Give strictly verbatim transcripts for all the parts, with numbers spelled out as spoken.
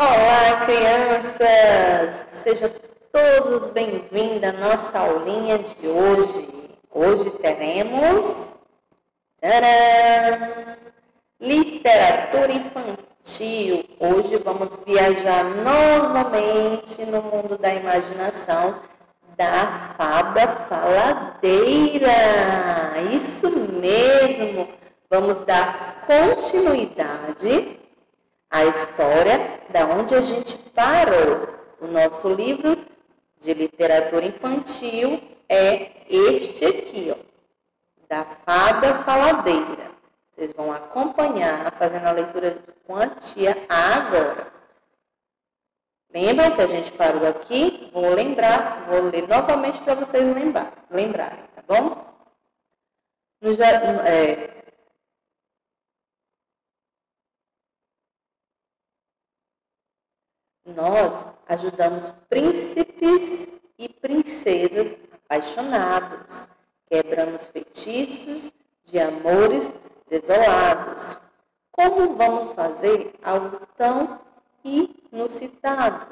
Olá, crianças! Sejam todos bem-vindos à nossa aulinha de hoje. Hoje teremos tcharam, literatura infantil. Hoje vamos viajar novamente no mundo da imaginação da fada faladeira. Isso mesmo! Vamos dar continuidade à história da onde a gente parou. O nosso livro de literatura infantil é este aqui, ó, da fada faladeira. Vocês vão acompanhar fazendo a leitura com a tia agora. Lembram que a gente parou aqui? Vou lembrar, vou ler novamente para vocês lembrar, lembrarem, tá bom? No, é, Nós ajudamos príncipes e princesas apaixonados, quebramos feitiços de amores desolados. Como vamos fazer algo tão inusitado?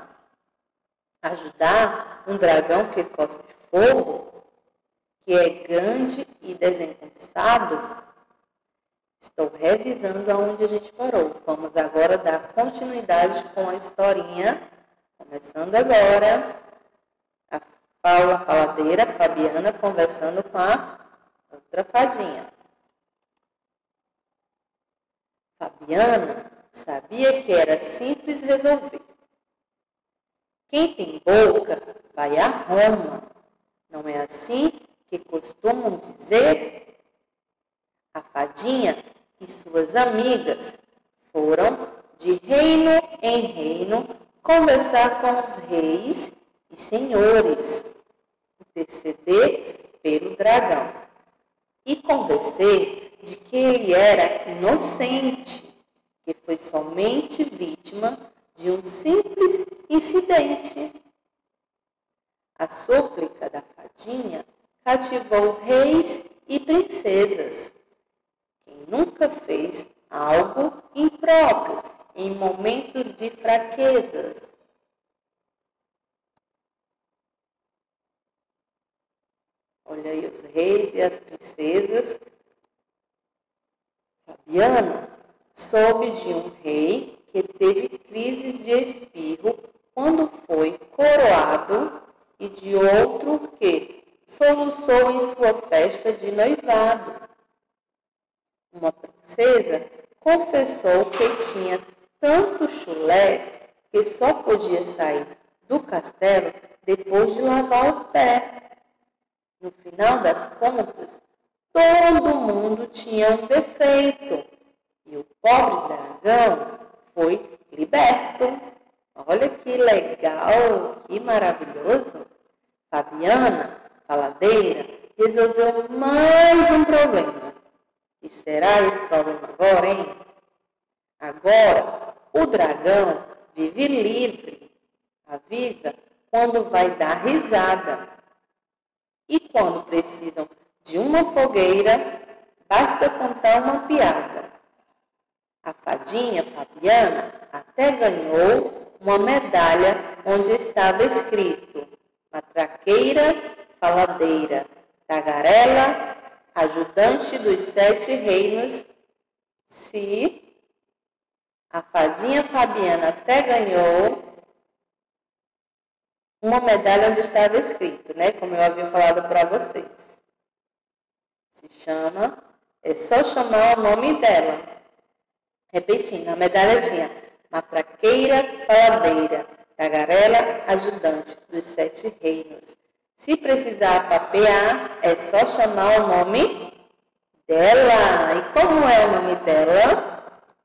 Ajudar um dragão que cospe fogo, que é grande e desengonçado? Estou revisando aonde a gente parou. Vamos agora dar continuidade com a historinha. Começando agora. A Paula faladeira, Fabiana, conversando com a outra fadinha. Fabiana sabia que era simples resolver. Quem tem boca vai a Roma. Não é assim que costumam dizer? A fadinha e suas amigas foram de reino em reino conversar com os reis e senhores, interceder pelo dragão e convencer de que ele era inocente, que foi somente vítima de um simples incidente. A súplica da fadinha cativou reis e princesas. Nunca fez algo impróprio em momentos de fraquezas. Olha aí os reis e as princesas. Fabiana soube de um rei que teve crises de espirro quando foi coroado e de outro que soluçou em sua festa de noivado. Uma princesa confessou que tinha tanto chulé que só podia sair do castelo depois de lavar o pé. No final das contas, todo mundo tinha um defeito e o pobre dragão foi liberto. Olha que legal, que maravilhoso! Fabiana, faladeira, resolveu mais um problema. E será esse problema agora, hein? Agora, o dragão vive livre, avisa quando vai dar risada. E quando precisam de uma fogueira, basta contar uma piada. A fadinha Fabiana até ganhou uma medalha onde estava escrito: matraqueira, faladeira, tagarela, ajudante dos sete reinos. Se a fadinha Fabiana até ganhou uma medalha onde estava escrito, né? Como eu havia falado para vocês. Se chama, é só chamar o nome dela. Repetindo, a medalha tinha matraqueira, faladeira, tagarela, ajudante dos sete reinos. Se precisar papear, é só chamar o nome dela. E como é o nome dela?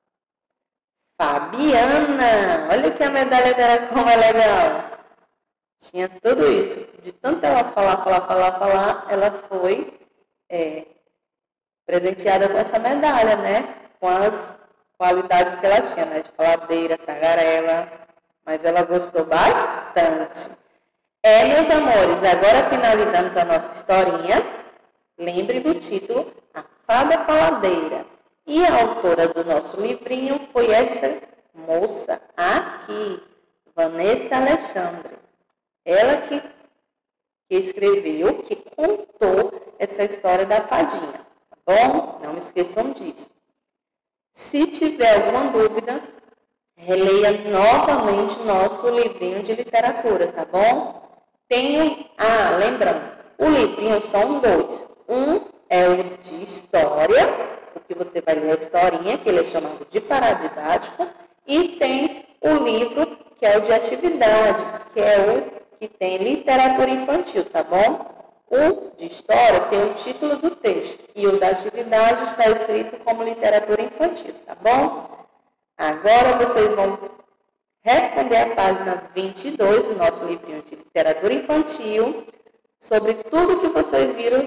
Fabiana. Olha que a medalha dela como é legal. Tinha tudo isso. De tanto ela falar, falar, falar, falar, ela foi é, presenteada com essa medalha, né? Com as qualidades que ela tinha, né? De faladeira, tagarela. Mas ela gostou bastante. É, meus amores, agora finalizamos a nossa historinha. Lembre do título, A Fada Faladeira. E a autora do nosso livrinho foi essa moça aqui. aqui Vanessa Alexandre. Ela que, que escreveu, que contou essa história da fadinha, tá bom? Não esqueçam disso. Se tiver alguma dúvida, releia novamente o nosso livrinho de literatura, tá bom? Tenho, ah, lembrando, o livrinho são dois. Um é o de história, porque você vai ler a historinha, que ele é chamado de paradidático, e tem o livro, que é o de atividade, que é o que tem literatura infantil, tá bom? O de história tem o título do texto, e o da atividade está escrito como literatura infantil, tá bom? Agora vocês vão responder a página vinte e dois do nosso livrinho de literatura infantil, sobre tudo que vocês viram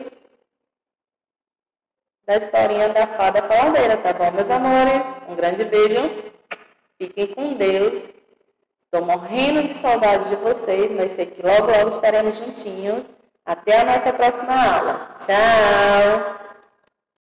da historinha da fada faladeira, tá bom, meus amores? Um grande beijo, fiquem com Deus. Estou morrendo de saudade de vocês, mas sei que logo, logo estaremos juntinhos. Até a nossa próxima aula. Tchau!